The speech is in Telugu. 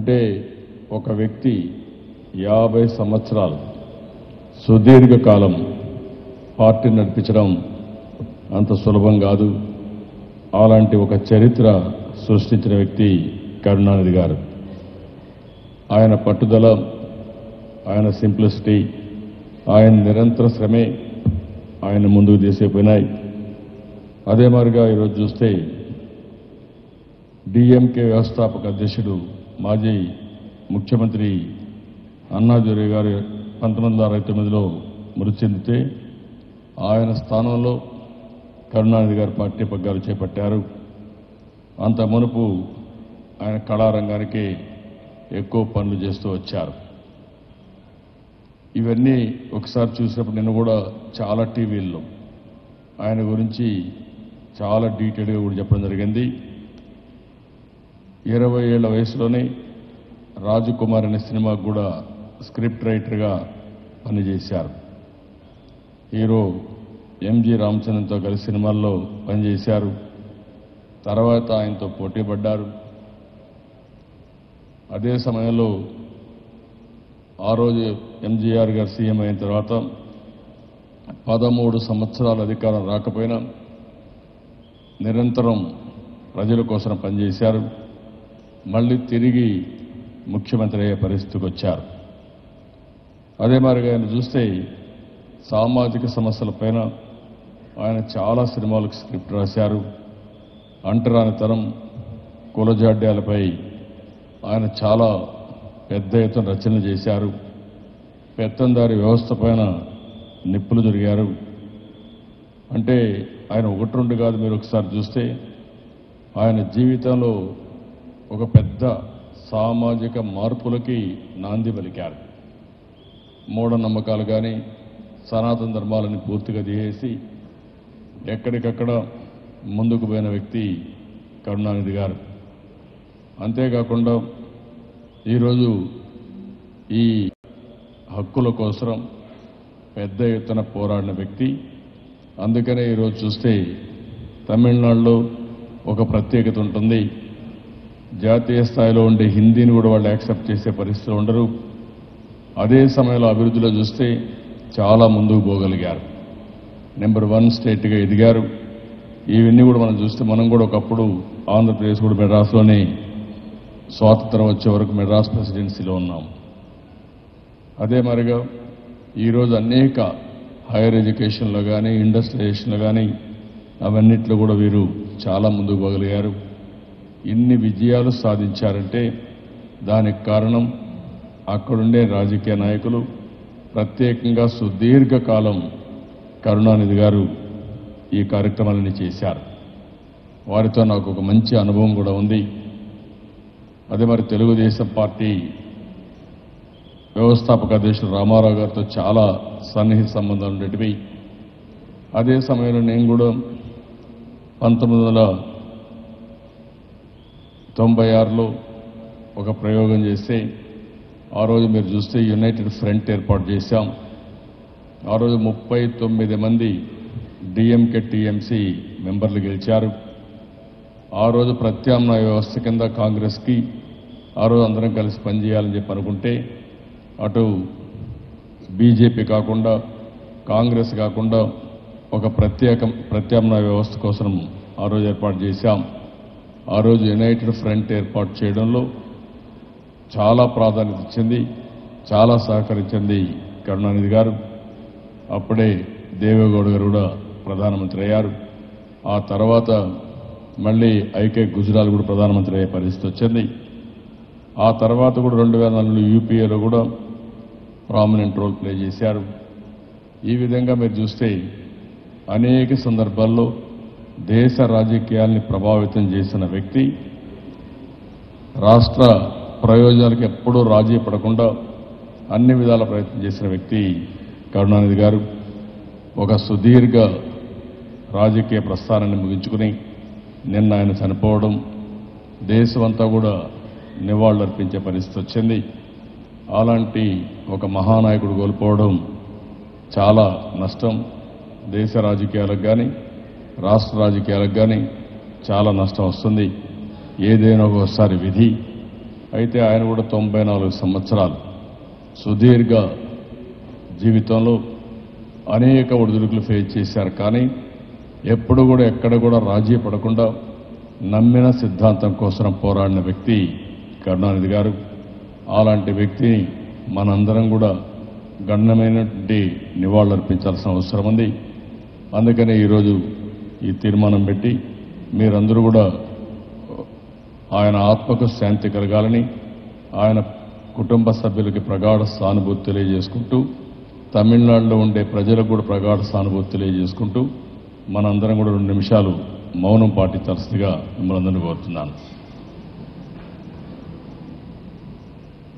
అంటే ఒక వ్యక్తి 50 సంవత్సరాలు సుదీర్ఘకాలం పార్టీ నడిపించడం అంత సులభం కాదు. అలాంటి ఒక చరిత్ర సృష్టించిన వ్యక్తి కరుణానిధి గారు. ఆయన పట్టుదల, ఆయన సింప్లిసిటీ, ఆయన నిరంతర శ్రమే ఆయన ముందుకు తీసుకుపోయినాయి. అదే మాదిరిగా ఈరోజు చూస్తే డిఎంకే వ్యవస్థాపక అధ్యక్షుడు మాజీ ముఖ్యమంత్రి అన్నాదురై గారు 1969లో మృతి చెందితే ఆయన స్థానంలో కరుణానిధి గారు పార్టీ పగ్గాలు చేపట్టారు. అంత మునుపు ఆయన కళారంగానికి ఎక్కువ పనులు చేస్తూ వచ్చారు. ఇవన్నీ ఒకసారి చూసినప్పుడు నేను కూడా చాలా టీవీల్లో ఆయన గురించి చాలా డీటెయిల్గా కూడా చెప్పడం జరిగింది. 20 ఏళ్ల వయసులోనే రాజకుమార్ అనే సినిమాకు కూడా స్క్రిప్ట్ రైటర్గా పనిచేశారు. హీరో ఎంజి రామచంద్రన్తో కలిసి సినిమాల్లో పనిచేశారు. తర్వాత ఆయనతో పోటీ పడ్డారు. అదే సమయంలో ఆ రోజు ఎంజీఆర్ గారు సీఎం అయిన తర్వాత 13 సంవత్సరాల అధికారం రాకపోయినా నిరంతరం ప్రజల కోసం పనిచేశారు. మళ్ళీ తిరిగి ముఖ్యమంత్రి అయ్యే పరిస్థితికి వచ్చారు. అదే మాదిరిగా ఆయన చూస్తే సామాజిక సమస్యలపైన ఆయన చాలా సినిమాలకు స్క్రిప్ట్ రాశారు. అంటరానితనం, కులజాడ్యాలపై ఆయన చాలా పెద్ద ఎత్తున రచనలు చేశారు. పెత్తందారి వ్యవస్థ పైన నిప్పులు జరిగారు. అంటే ఆయన 1-2 కాదు, మీరు ఒకసారి చూస్తే ఆయన జీవితంలో ఒక పెద్ద సామాజిక మార్పులకి నాంది పలికారు. మూఢనమ్మకాలు కానీ సనాతన ధర్మాలని పూర్తిగా తీసేసి ఎక్కడికక్కడ ముందుకు పోయిన వ్యక్తి కరుణానిధి గారు. అంతేకాకుండా ఈరోజు ఈ హక్కుల కోసం పెద్ద ఎత్తున పోరాడిన వ్యక్తి. అందుకనే ఈరోజు చూస్తే తమిళనాడులో ఒక ప్రత్యేకత ఉంటుంది. జాతీయ స్థాయిలో ఉండే హిందీని కూడా వాళ్ళు యాక్సెప్ట్ చేసే పరిస్థితులు ఉండరు. అదే సమయంలో అభివృద్ధిలో చూస్తే చాలా ముందుకు పోగలిగారు. నెంబర్ 1 స్టేట్గా ఎదిగారు. ఇవన్నీ కూడా మనం చూస్తే మనం కూడా ఒకప్పుడు ఆంధ్రప్రదేశ్ కూడా మెడ్రాస్లోనే స్వాతంత్రం వచ్చే వరకు మెడ్రాస్ ప్రెసిడెన్సీలో ఉన్నాం. అదే మరిగా ఈరోజు అనేక హైయర్ ఎడ్యుకేషన్లో కానీ ఇండస్ట్రియలైజేషన్లో కానీ అవన్నిట్లో కూడా వీరు చాలా ముందుకు పోగలిగారు. ఇన్ని విజయాలు సాధించారంటే దానికి కారణం అక్కడుండే రాజకీయ నాయకులు, ప్రత్యేకంగా సుదీర్ఘకాలం కరుణానిధి గారు ఈ కార్యక్రమాలని చేశారు. వారితో నాకు ఒక మంచి అనుభవం కూడా ఉంది. అదే మరి తెలుగుదేశం పార్టీ వ్యవస్థాపక అధ్యక్షుడు రామారావు గారితో చాలా సన్నిహిత సంబంధాలు ఉండేటివి. అదే సమయంలో నేను కూడా 1996లో ఒక ప్రయోగం చేస్తే ఆ రోజు మీరు చూస్తే యునైటెడ్ ఫ్రంట్ ఏర్పాటు చేశాం. ఆ రోజు 39 మంది డిఎంకే టీఎంసీ మెంబర్లు గెలిచారు. ఆ రోజు ప్రత్యామ్నాయ వ్యవస్థ కింద కాంగ్రెస్కి ఆ రోజు అందరం కలిసి పనిచేయాలని చెప్పి అనుకుంటే అటు బీజేపీ కాకుండా కాంగ్రెస్ కాకుండా ఒక ప్రత్యామ్నాయ వ్యవస్థ కోసం ఆ రోజు ఏర్పాటు చేశాం. ఆ రోజు యునైటెడ్ ఫ్రంట్ ఏర్పాటు చేయడంలో చాలా ప్రాధాన్యత ఇచ్చింది, చాలా సహకరించింది కరుణానిధి గారు. అప్పుడే దేవేగౌడ గారు కూడా ప్రధానమంత్రి అయ్యారు. ఆ తర్వాత మళ్ళీ ఐకే గుజరాల్ కూడా ప్రధానమంత్రి అయ్యే పరిస్థితి వచ్చింది. ఆ తర్వాత కూడా 2004లో యూపీఏలో కూడా ప్రామినెంట్ రోల్ ప్లే చేశారు. ఈ విధంగా మీరు చూస్తే అనేక సందర్భాల్లో దేశ రాజకీయాల్ని ప్రభావితం చేసిన వ్యక్తి, రాష్ట్ర ప్రయోజనాలకు ఎప్పుడూ రాజీ పడకుండా అన్ని విధాల ప్రయత్నం చేసిన వ్యక్తి కరుణానిధి గారు. ఒక సుదీర్ఘ రాజకీయ ప్రస్థానాన్ని ముగించుకుని నిన్న ఆయన చనిపోవడం దేశమంతా కూడా నివాళులర్పించే పరిస్థితి వచ్చింది. అలాంటి ఒక మహానాయకుడు కోల్పోవడం చాలా నష్టం. దేశ రాజకీయాలకు కానీ రాష్ట్ర రాజకీయాలకు కానీ చాలా నష్టం వస్తుంది. ఏదైనా ఒకసారి విధి, అయితే ఆయన కూడా 94 సంవత్సరాలు సుదీర్ఘ జీవితంలో అనేక ఒడిదుడుకులు ఫేస్ చేశారు. కానీ ఎప్పుడు కూడా ఎక్కడ కూడా రాజీ పడకుండా నమ్మిన సిద్ధాంతం కోసం పోరాడిన వ్యక్తి కరుణానిధి గారు. అలాంటి వ్యక్తిని మనందరం కూడా గణనమైనటువంటి నివాళులర్పించాల్సిన అవసరం ఉంది. అందుకనే ఈరోజు ఈ తీర్మానం పెట్టి మీరందరూ కూడా ఆయన ఆత్మకు శాంతి కలగాలని, ఆయన కుటుంబ సభ్యులకి ప్రగాఢ సానుభూతి తెలియజేసుకుంటూ, తమిళనాడులో ఉండే ప్రజలకు కూడా ప్రగాఢ సానుభూతి తెలియజేసుకుంటూ మనందరం కూడా 2 నిమిషాలు మౌనం పాటించాల్సిందిగా మిమ్మల్ని అందరినీ కోరుతున్నాను.